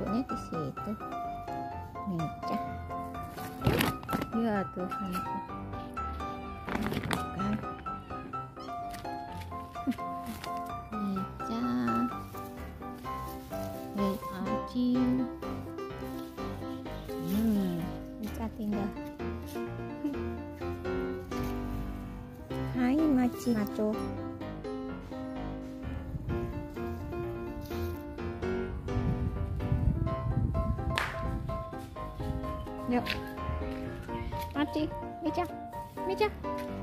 duduknya di situ. Meja. Ya Tuhan. Kan. Meja. Aji. Meja tinggal. Hai Maci Maco. Yuk, Maci, Meja, Meja.